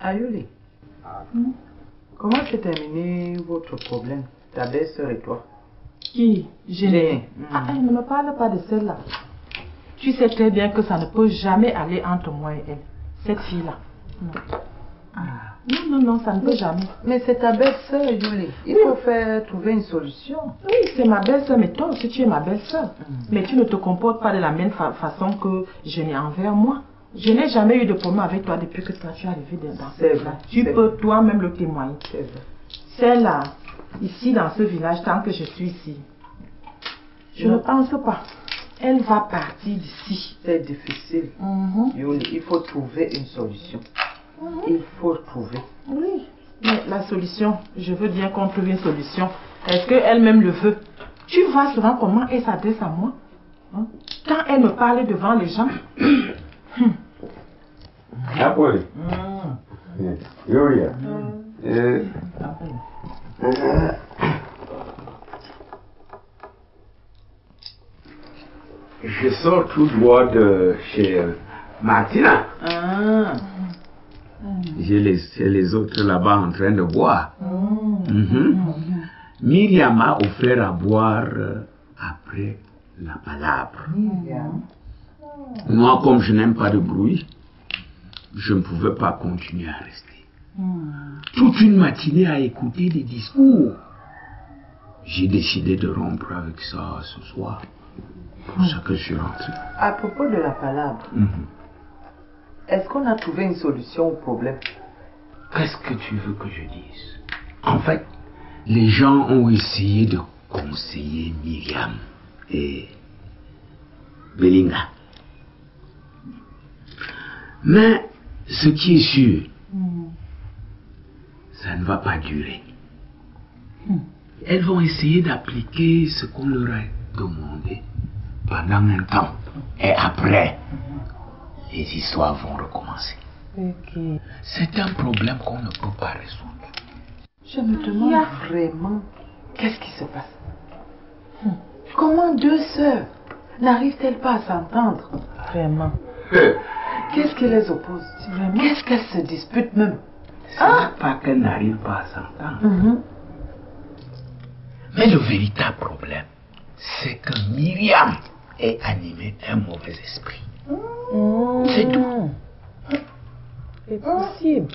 Ayuli, comment s'est terminé votre problème, ta belle-sœur et toi? Qui? Géné. Elle ne me parle pas de celle-là. Tu sais très bien que ça ne peut jamais aller entre moi et elle. Cette fille-là. Non, ça ne peut jamais. Mais c'est ta belle-sœur, Yuli. Il faut trouver une solution. Oui, c'est ma belle-sœur, mais toi aussi tu es ma belle-sœur. Mais tu ne te comportes pas de la même façon que je n'ai envers moi. Je n'ai jamais eu de problème avec toi depuis que toi tu es arrivé dans ce village. Tu peux toi-même le témoigner. Celle-là, ici dans ce village, tant que je suis ici, je ne pense pas. Elle va partir d'ici. C'est difficile. Yuli, il faut trouver une solution. Il faut trouver. Oui, mais la solution, je veux bien qu'on trouve une solution. Est-ce qu'elle-même le veut? Tu vois souvent comment elle s'adresse à moi? Quand elle me parle devant les gens. Yulia. Je sors tout droit de chez Martina. J'ai laissé les autres là-bas en train de boire. Myriam m'a offert à boire après la palabre. Moi, comme je n'aime pas de bruit, je ne pouvais pas continuer à rester. Toute une matinée à écouter des discours. J'ai décidé de rompre avec ça ce soir. Pour ça que je suis rentré. À propos de la palabre, est-ce qu'on a trouvé une solution au problème? Qu'est-ce que tu veux que je dise? En fait, les gens ont essayé de conseiller Myriam et Belinga. Mais ce qui est sûr, ça ne va pas durer. Elles vont essayer d'appliquer ce qu'on leur a demandé pendant un temps. Et après, les histoires vont recommencer. C'est un problème qu'on ne peut pas résoudre. Je me demande vraiment qu'est-ce qui se passe. Comment deux sœurs n'arrivent-elles pas à s'entendre? Vraiment. Qu'est-ce qui les oppose? Qu'est-ce qu'elles se disputent même? Ce n'est pas qu'elles n'arrivent pas à s'entendre. Mais le véritable problème, c'est que Myriam est animée d'un mauvais esprit. C'est tout. C'est possible.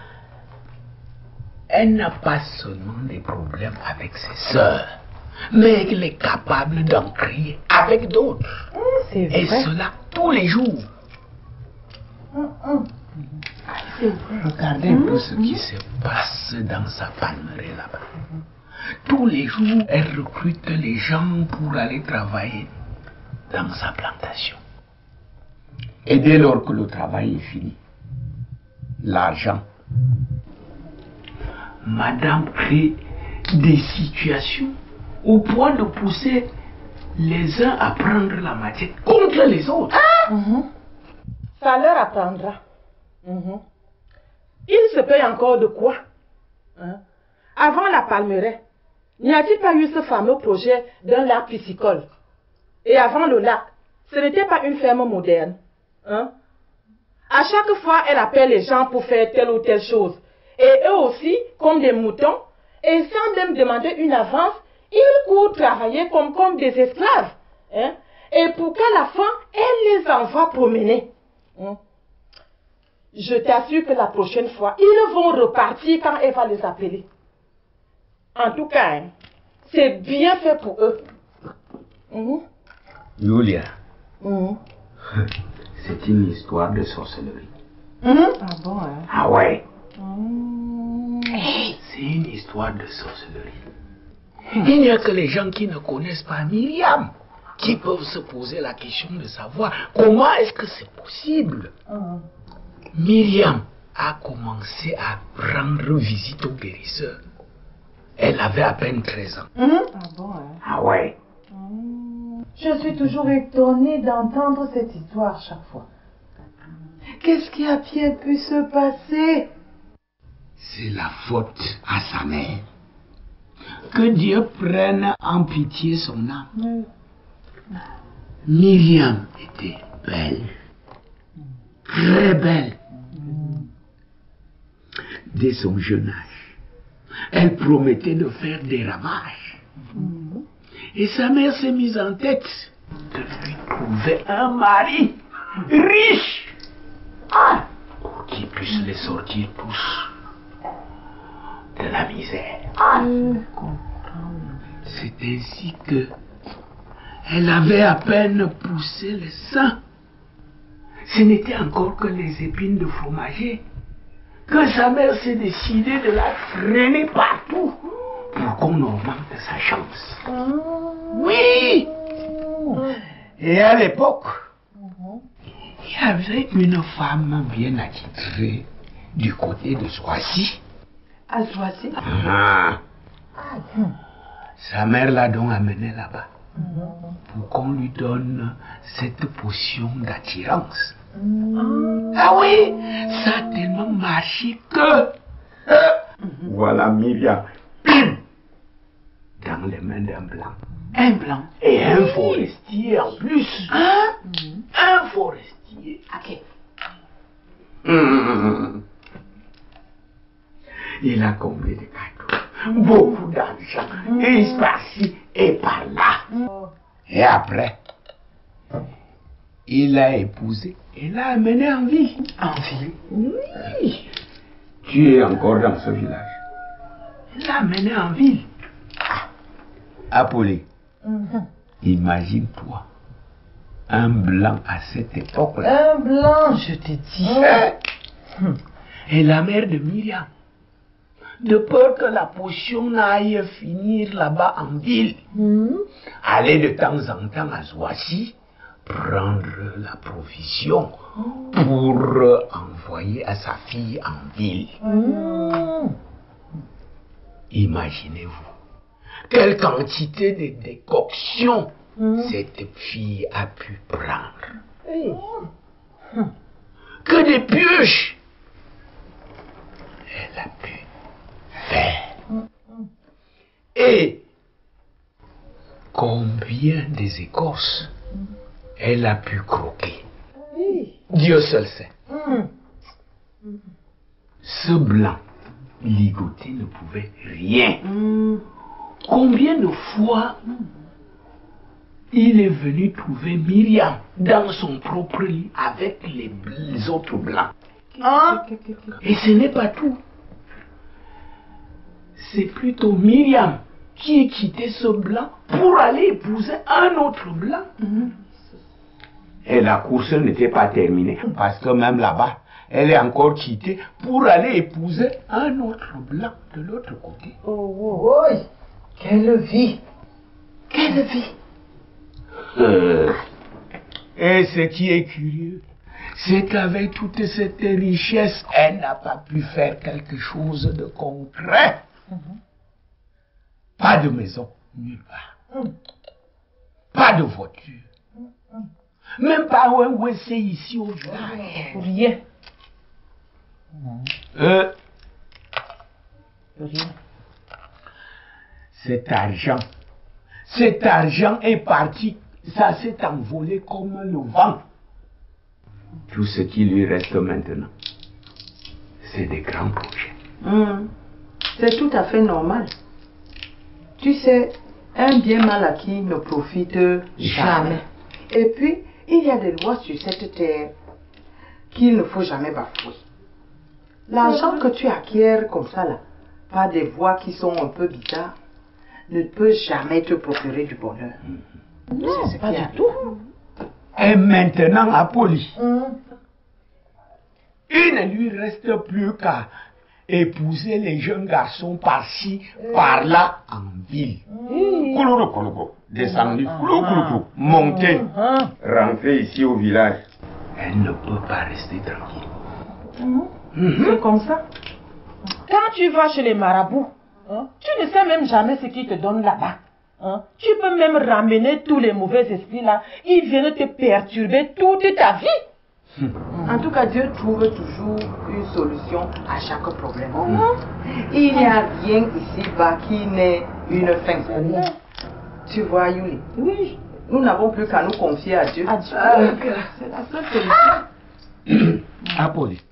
Elle n'a pas seulement des problèmes avec ses sœurs, mais elle est capable d'en créer avec d'autres. Et cela tous les jours. Regardez un peu ce qui se passe dans sa palmeraie là-bas. Tous les jours, elle recrute les gens pour aller travailler dans sa plantation. Et dès lors que le travail est fini, l'argent, Madame crée des situations au point de pousser les uns à prendre la matière contre les autres. Ça leur apprendra. Il se paye encore de quoi? Avant la palmeraie, n'y a-t-il pas eu ce fameux projet d'un lac piscicole? Et avant le lac, ce n'était pas une ferme moderne. À chaque fois, elle appelle les gens pour faire telle ou telle chose. Et eux aussi, comme des moutons, et sans même demander une avance, ils courent travailler comme des esclaves. Et pour qu'à la fin, elle les envoie promener. Je t'assure que la prochaine fois, ils vont repartir quand elle va les appeler. En tout cas, c'est bien fait pour eux. Yulia, c'est une histoire de sorcellerie. Ah bon, Ah ouais. C'est une histoire de sorcellerie. Il n'y a que les gens qui ne connaissent pas Myriam qui peuvent se poser la question de savoir comment est-ce que c'est possible. Myriam a commencé à rendre visite aux guérisseurs. Elle avait à peine 13 ans. Ah bon, Ah ouais. Je suis toujours étonnée d'entendre cette histoire chaque fois. Qu'est-ce qui a bien pu se passer? C'est la faute à sa mère. Que Dieu prenne en pitié son âme. Myriam était belle. Très belle. dès son jeune âge. Elle promettait de faire des ravages. Et sa mère s'est mise en tête de lui trouver un mari riche pour qu'il puisse les sortir tous de la misère. C'est ainsi que elle avait à peine poussé le sein. Ce n'était encore que les épines de fromager que sa mère s'est décidée de la traîner partout pour qu'on augmente sa chance. Oui! Et à l'époque, il y avait une femme bien attitrée du côté de Soissy. À Soissy? Sa mère l'a donc amenée là-bas pour qu'on lui donne cette potion d'attirance. Ah oui, ça a tellement marché que voilà Myriam dans les mains d'un blanc. Un blanc. Et un forestier en plus. Un forestier. Ok. Il a comblé de cadeaux, beaucoup d'argent, et par-ci et par-là. Et après, il l'a épousée et l'a amenée en ville. En ville? Oui. Tu es encore dans ce village. Il l'a amenée en ville. Apolline, imagine-toi, un blanc à cette époque-là. Un blanc, je te dis. Et la mère de Myriam, de peur que la potion n'aille finir là-bas en ville, aller de temps en temps à Soissy, prendre la provision pour envoyer à sa fille en ville. Imaginez-vous quelle quantité de décoction cette fille a pu prendre. Que des pioches elle a pu faire. Et combien des écorces elle a pu croquer. Dieu seul sait. Ce blanc ligoté ne pouvait rien. Combien de fois il est venu trouver Myriam dans son propre lit avec les autres blancs. Et ce n'est pas tout. C'est plutôt Myriam qui a quitté ce blanc pour aller épouser un autre blanc. Et la course n'était pas terminée, parce que même là-bas, elle est encore quittée pour aller épouser un autre blanc de l'autre côté. Oh, quelle vie! Quelle vie! Et ce qui est curieux, c'est qu'avec toute cette richesse, elle n'a pas pu faire quelque chose de concret. Pas de maison, nulle part. Pas de voiture. Même pas un WC ici au village. Rien. Rien. Cet argent est parti, ça s'est envolé comme le vent. Tout ce qui lui reste maintenant, c'est des grands projets. C'est tout à fait normal. Tu sais, un bien mal acquis ne profite jamais. Et puis, il y a des lois sur cette terre qu'il ne faut jamais bafouer. L'argent que tu acquiers comme ça, là, par des voies qui sont un peu bizarres, ne peut jamais te procurer du bonheur. Non, pas du tout. Et maintenant, Apolline, il ne lui reste plus qu'à épouser les jeunes garçons par-ci, par-là, en ville. Descendu, monter, rentrer ici au village. Elle ne peut pas rester tranquille. C'est comme ça. Quand tu vas chez les marabouts, tu ne sais même jamais ce qu'ils te donnent là-bas. Tu peux même ramener tous les mauvais esprits là. Ils viennent te perturber toute ta vie. En tout cas, Dieu trouve toujours une solution à chaque problème. Il n'y a rien ici-bas qui n'est une fin. Tu vois, Yuli? Oui. Nous n'avons plus qu'à nous confier à Dieu. C'est la seule solution. Apolline,